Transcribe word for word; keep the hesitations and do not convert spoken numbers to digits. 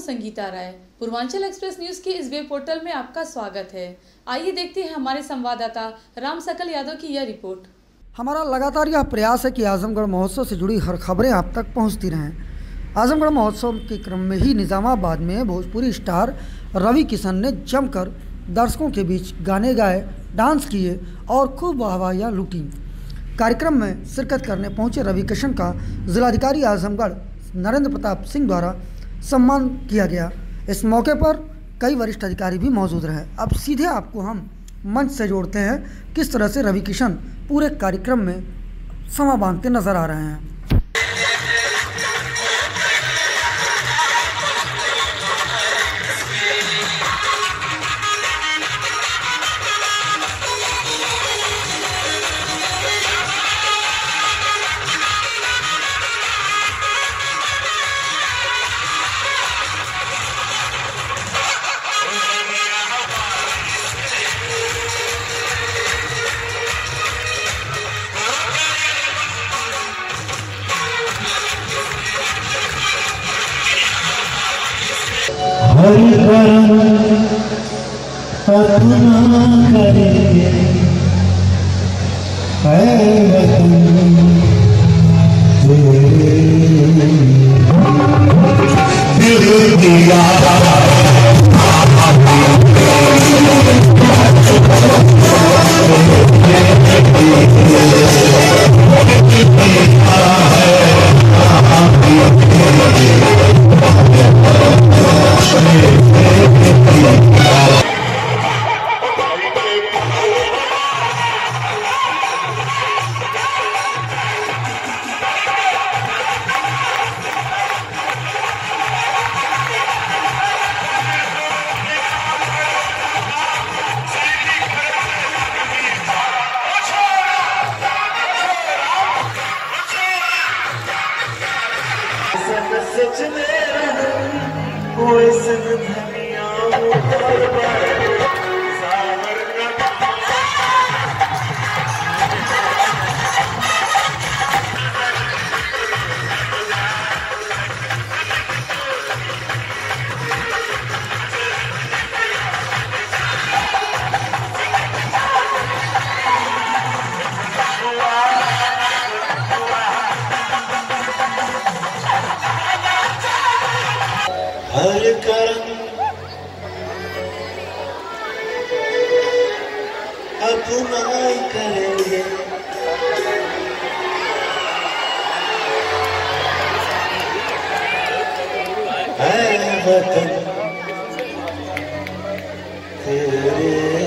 Sangeeta Rai. Purvanchal express news की इस web portal में आपका स्वागत है। आइए देखते हैं हमारे संवाददाता राम सकल यादव की यह रिपोर्ट। हमारा लगातार यह प्रयास है कि आजमगढ़ महोत्सव से जुड़ी हर खबरें आप तक पहुंचती रहें। आजमगढ़ महोत्सव के क्रम में ही निजामाबाद में भोजपुरी स्टार रवि किशन ने जमकर दर्शकों के बीच गाने गाए, डांस किए और खूब वाहवाहियाँ लूटी। कार्यक्रम में शिरकत करने पहुंचे रवि किशन का जिलाधिकारी आजमगढ़ नरेंद्र प्रताप सिंह द्वारा सम्मान किया गया। इस मौके पर कई वरिष्ठ अधिकारी भी मौजूद रहे। अब सीधे आपको हम मंच से जोड़ते हैं किस तरह से रवि किशन पूरे कार्यक्रम में समा बांधते नजर आ रहे हैं। हरि करम अपना करेंगे है वतन तेरे दिया सच में कोई सन धनिया हर करम अपना करेंगे है वतन तेरे